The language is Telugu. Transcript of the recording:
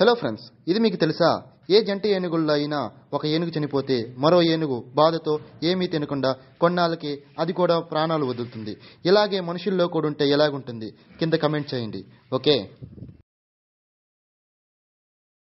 హలో ఫ్రెండ్స్, ఇది మీకు తెలుసా? ఏ జంట ఏనుగుల్లో అయినా ఒక ఏనుగు చనిపోతే మరో ఏనుగు బాధతో ఏమీ తినకుండా కొన్నాళ్ళకి అది కూడా ప్రాణాలు వదులుతుంది. ఇలాగే మనుషుల్లో కూడా ఉంటే ఎలాగుంటుంది? కింద కమెంట్ చేయండి. ఓకే.